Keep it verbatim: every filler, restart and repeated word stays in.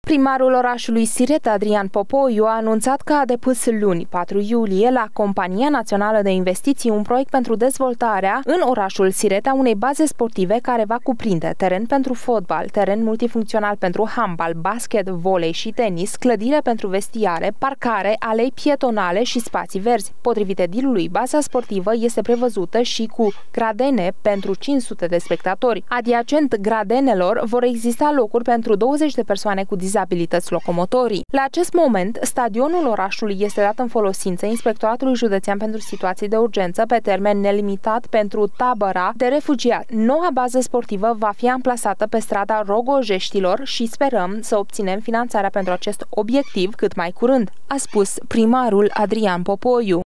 Primarul orașului Siret, Adrian Popoiu, a anunțat că a depus luni, patru iulie, la Compania Națională de Investiții un proiect pentru dezvoltarea în orașul Siret a unei baze sportive care va cuprinde teren pentru fotbal, teren multifuncțional pentru handbal, basket, volei și tenis, clădire pentru vestiare, parcare, alei pietonale și spații verzi. Potrivit edilului, baza sportivă este prevăzută și cu gradene pentru cinci sute de spectatori. Adiacent gradenelor vor exista locuri pentru douăzeci de persoane cu dizabilități locomotorii. La acest moment, stadionul orașului este dat în folosință Inspectoratului Județean pentru Situații de Urgență pe termen nelimitat pentru tabăra de refugiați. Noua bază sportivă va fi amplasată pe strada Rogojeștilor și sperăm să obținem finanțarea pentru acest obiectiv cât mai curând, a spus primarul Adrian Popoiu.